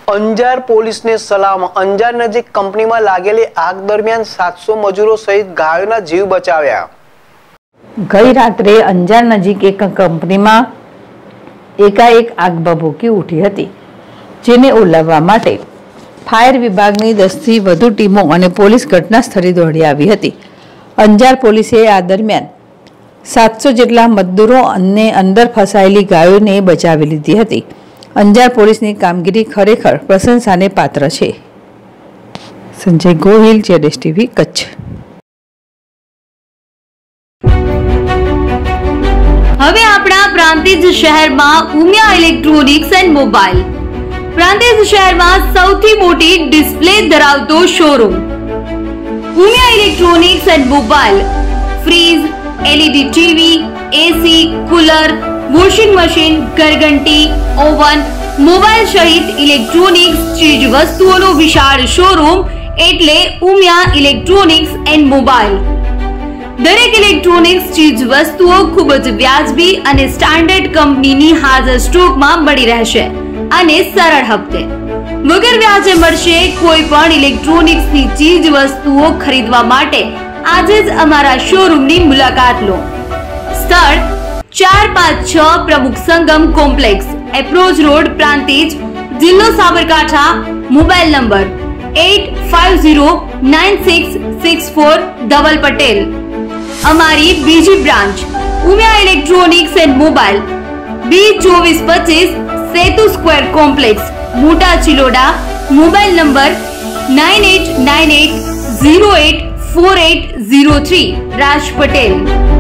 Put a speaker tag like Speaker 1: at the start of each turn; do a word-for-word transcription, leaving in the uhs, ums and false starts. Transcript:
Speaker 1: અંજાર પોલીસને સલામ. અંજાર નજીક કંપનીમાં લાગેલી આગ દરમિયાન સાતસો મજૂરો સહિત ગાયોના જીવ બચાવ્યા.
Speaker 2: ગઈ રાત્રે અંજાર નજીક એક કંપનીમાં એકાએક આગ ભભૂકી ઉઠી હતી, જેને ઓલવવા માટે ફાયર વિભાગની દસથી વધુ ટીમો અને પોલીસ ઘટના સ્થળે દોડી આવી હતી. અંજાર પોલીસે આ દરમિયાન સાતસો જેટલા મજદૂરો અને અંદર ફસાયેલી ગાયોને બચાવી લીધી હતી. અંજાર પોલીસની કામગીરી ખરેખર પ્રશંસાને પાત્ર છે. સંજય ગોહિલ, જેડેશ ટીવી, કચ્છ.
Speaker 3: હવે આપણા પ્રાંતિજ શહેરમાં Umiya electronics and mobile. Prantij શહેરમાં સૌથી મોટી ડિસ્પ્લે ધરાવતો showroom Umiya electronics and mobile. Fridge, LED TV, AC, cooler, washing machine, ઘરઘંટી, ઓવન, મોબાઈલ સહિત ઇલેક્ટ્રોનિક્સ ચીજ વસ્તુઓનો વિશાળ શોરૂમ એટલે ઉમિયા ઇલેક્ટ્રોનિક્સ એન્ડ મોબાઈલ. દરેક ઇલેક્ટ્રોનિક્સ ચીજ વસ્તુઓ ખૂબ જ વ્યાજબી અને સ્ટાન્ડર્ડ કંપનીની હાજર સ્ટોકમાં મળી રહેશે અને સરળ હપ્તે વગર વ્યાજે મળશે. કોઈ પણ ઇલેક્ટ્રોનિક્સની ચીજ વસ્તુઓ ખરીદવા માટે આજે જ અમારા શોરૂમની મુલાકાત લો. સ્થળ ચાર પાંચ છ Pramukh Sangam complex, approach road, Prantij, જિલ્લો Sabarkantha. Mobile number eight five zero nine six six four Dhaval Patel. અમારી બીજી branch Umiya electronics and mobile, B ચોવીસ પચીસ Setu square complex, Mota Chiloda. Mobile number nine eight nine eight zero eight four eight zero three. Raj Patel.